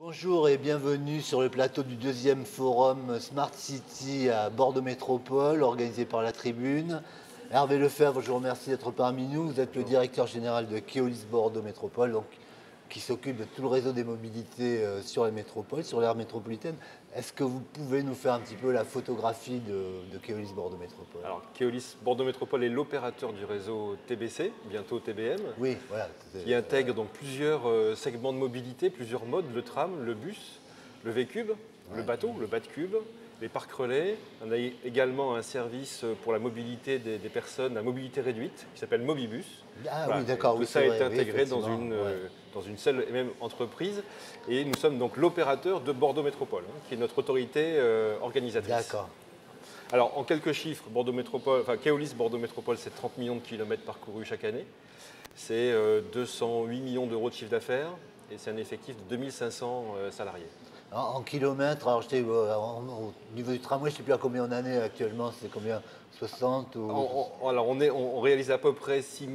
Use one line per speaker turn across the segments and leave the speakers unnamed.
Bonjour et bienvenue sur le plateau du deuxième forum Smart City à Bordeaux Métropole, organisé par la Tribune. Hervé Lefebvre, je vous remercie d'être parmi nous. Vous êtes le directeur général de Keolis Bordeaux Métropole, donc, qui s'occupe de tout le réseau des mobilités sur la métropole, sur l'aire métropolitaine. Est-ce que vous pouvez nous faire un petit peu la photographie de Keolis Bordeaux Métropole?
Alors, Keolis Bordeaux Métropole est l'opérateur du réseau TBC, bientôt TBM,
Oui, voilà.
qui intègre donc plusieurs segments de mobilité, plusieurs modes, le tram, le bus, le V-Cube, le bateau, le BAT-Cube, les parcs relais. On a également un service pour la mobilité des personnes, la mobilité réduite, qui s'appelle Mobibus.
Ah
Voilà.
oui, d'accord.
Tout
Oui,
ça
c'est
est
vrai, oui,
intégré dans
effectivement, ouais.
dans une seule et même entreprise. Et nous sommes donc l'opérateur de Bordeaux Métropole, qui est notre autorité organisatrice.
D'accord.
Alors, en quelques chiffres, Bordeaux Métropole, enfin, Keolis Bordeaux Métropole, c'est 30 millions de kilomètres parcourus chaque année. C'est 208 millions d'euros de chiffre d'affaires et c'est un effectif de 2500 salariés.
En kilomètres, alors au niveau du tramway, je ne sais plus à combien on en est actuellement, c'est combien? 60 ou...
Alors, on réalise à peu près 6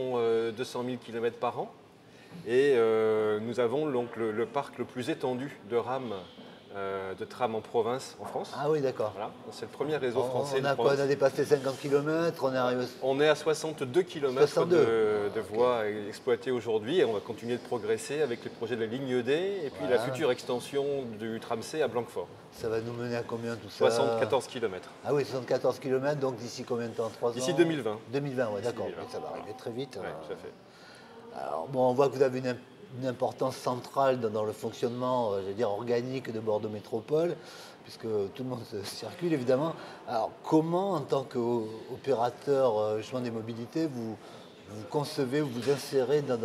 200 000 kilomètres par an et nous avons donc le parc le plus étendu de rames de tram en province en France.
Ah oui, d'accord.
Voilà. C'est le premier réseau français
On
de
a quoi?
province.
On a dépassé 50 km, on est arrivé...
On est à 62 km
62.
de voies exploitées aujourd'hui et on va continuer de progresser avec les projets de la ligne D et puis la future extension du tram C à Blanquefort.
Ça va nous mener à combien tout ça?
74 km.
Ah oui, 74 km, donc d'ici combien de temps? 3 ans?
D'ici 2020.
2020, ouais, d'accord.
2020.
Donc ça va arriver très vite.
Oui, tout à fait.
Alors, bon, on voit que vous avez une importance centrale dans le fonctionnement, je veux dire, organique de Bordeaux Métropole, puisque tout le monde circule évidemment. Alors, comment, en tant qu'opérateur justement des mobilités, vous concevez, vous insérez dans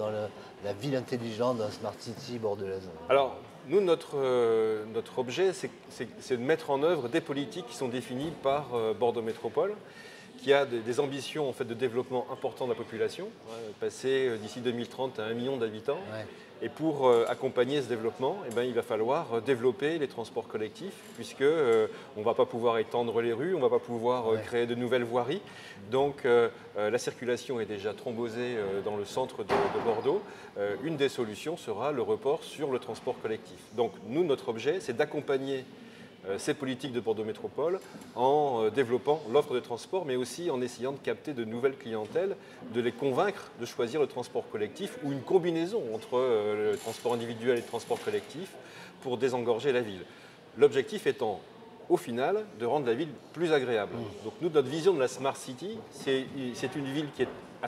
la ville intelligente, dans la Smart City bordelaise?
Alors, nous, notre objet, c'est de mettre en œuvre des politiques qui sont définies par Bordeaux Métropole, qui a des ambitions en fait, de développement important de la population, passer d'ici 2030 à 1 million d'habitants.
Ouais.
Et pour accompagner ce développement, eh ben, il va falloir développer les transports collectifs, puisque on ne va pas pouvoir étendre les rues, on ne va pas pouvoir créer de nouvelles voiries. Donc la circulation est déjà thrombosée dans le centre de Bordeaux. Une des solutions sera le report sur le transport collectif. Donc nous, notre objet, c'est d'accompagner ces politiques de Bordeaux Métropole en développant l'offre de transport, mais aussi en essayant de capter de nouvelles clientèles, de les convaincre de choisir le transport collectif ou une combinaison entre le transport individuel et le transport collectif pour désengorger la ville. L'objectif étant, au final, de rendre la ville plus agréable. Donc nous, notre vision de la Smart City, c'est une ville qui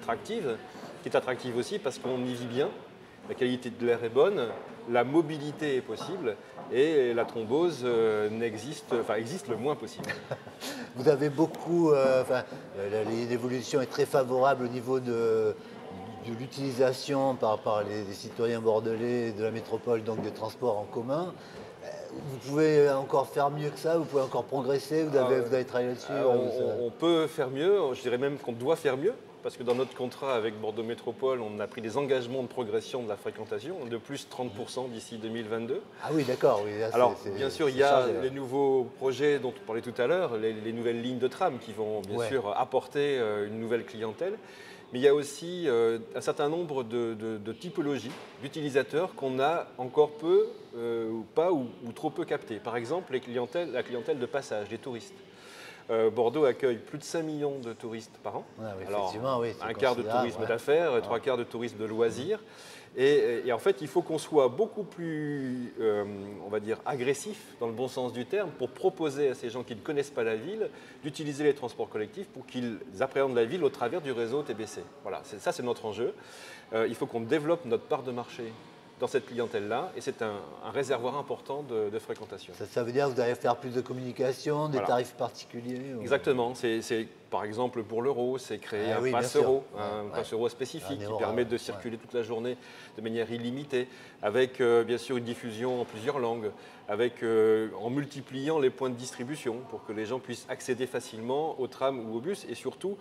est attractive aussi parce qu'on y vit bien, la qualité de l'air est bonne, la mobilité est possible et la thrombose existe le moins possible.
Vous avez beaucoup, l'évolution est très favorable au niveau de l'utilisation par les citoyens bordelais de la métropole, donc des transports en commun. Vous pouvez encore faire mieux que ça, vous pouvez encore progresser, vous avez travaillé là-dessus.
On peut faire mieux, je dirais même qu'on doit faire mieux, parce que dans notre contrat avec Bordeaux Métropole, on a pris des engagements de progression de la fréquentation de plus 30% d'ici 2022.
Ah oui, d'accord. Oui,
alors, bien sûr, il y a les nouveaux projets dont on parlait tout à l'heure, les nouvelles lignes de tram qui vont bien sûr apporter une nouvelle clientèle. Mais il y a aussi un certain nombre de typologies d'utilisateurs qu'on a encore peu, ou pas, ou trop peu captées. Par exemple, la clientèle de passage, les touristes. Bordeaux accueille plus de 5 millions de touristes par an.
Ah oui,
alors,
oui,
un quart de tourisme d'affaires, 3/4 de tourisme de loisirs. Et en fait, il faut qu'on soit beaucoup plus, on va dire, agressif, dans le bon sens du terme, pour proposer à ces gens qui ne connaissent pas la ville d'utiliser les transports collectifs pour qu'ils appréhendent la ville au travers du réseau TBC. Voilà, ça c'est notre enjeu. Il faut qu'on développe notre part de marché dans cette clientèle-là, et c'est un réservoir important de fréquentation.
Ça veut dire que vous allez faire plus de communication, des tarifs particuliers?
Exactement. C'est, par exemple, pour l'euro, c'est créer un pass euro, un pass euro spécifique qui permet de circuler toute la journée de manière illimitée, avec bien sûr une diffusion en plusieurs langues, avec, en multipliant les points de distribution pour que les gens puissent accéder facilement au tram ou au bus, et surtout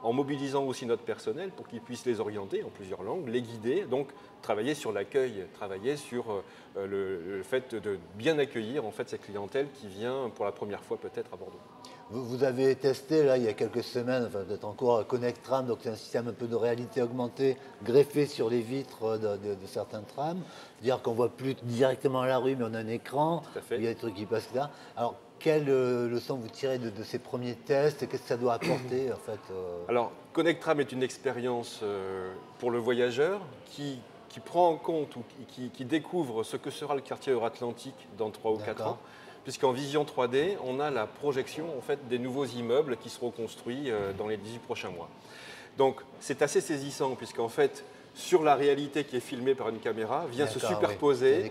en mobilisant aussi notre personnel pour qu'ils puissent les orienter en plusieurs langues, les guider, donc travailler sur l'accueil, travailler sur le fait de bien accueillir en fait cette clientèle qui vient pour la première fois peut-être à Bordeaux.
Vous avez testé là il y a quelques semaines, enfin peut-être encore Connect Tram, donc c'est un système un peu de réalité augmentée greffé sur les vitres de certains trams, c'est-à-dire qu'on ne voit plus directement la rue mais on a un écran,
Tout à fait.
il y a des trucs qui passent là. Alors quelle leçon vous tirez de ces premiers tests? Qu'est-ce que ça doit apporter en fait
Alors Connect Tram est une expérience pour le voyageur qui prend en compte ou qui découvre ce que sera le quartier Euratlantique dans 3 ou 4 ans. Puisqu'en vision 3D, on a la projection en fait, des nouveaux immeubles qui seront construits dans les 18 prochains mois. Donc c'est assez saisissant puisqu'en fait, sur la réalité qui est filmée par une caméra, vient se superposer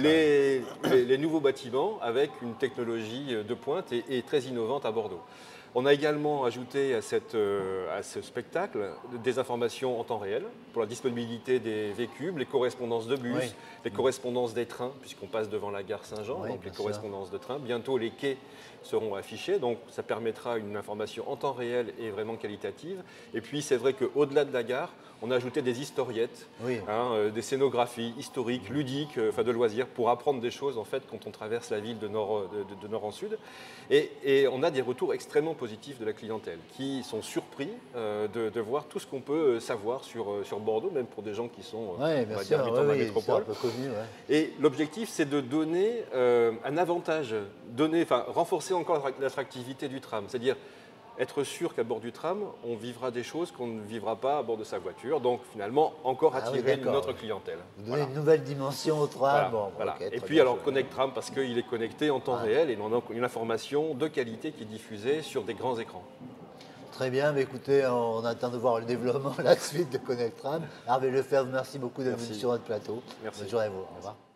les nouveaux bâtiments avec une technologie de pointe et très innovante à Bordeaux. On a également ajouté à ce spectacle des informations en temps réel pour la disponibilité des véhicules, les correspondances de bus, les correspondances des trains, puisqu'on passe devant la gare Saint-Jean, donc les correspondances de trains. Bientôt, les quais seront affichés, donc ça permettra une information en temps réel et vraiment qualitative. Et puis, c'est vrai qu'au-delà de la gare, on a ajouté des historiettes, des scénographies historiques, ludiques, de loisirs, pour apprendre des choses en fait quand on traverse la ville de nord en sud. Et on a des retours extrêmement positifs de la clientèle qui sont surpris de voir tout ce qu'on peut savoir sur Bordeaux, même pour des gens qui sont habitants de la métropole.
Un peu connu,
Et l'objectif, c'est de donner un avantage, renforcer encore l'attractivité du tram, c'est-à-dire être sûr qu'à bord du tram, on vivra des choses qu'on ne vivra pas à bord de sa voiture. Donc finalement, encore attirer notre clientèle.
Vous donnez une nouvelle dimension au tram.
Voilà. Et puis alors Connect Tram parce qu'il est connecté en temps réel et on a une information de qualité qui est diffusée sur des grands écrans.
Très bien, mais écoutez, on attend de voir le développement, la suite de Connect Tram. Hervé Lefebvre, merci beaucoup d'être venu sur notre plateau.
Merci.
Bonne journée à vous. Au revoir.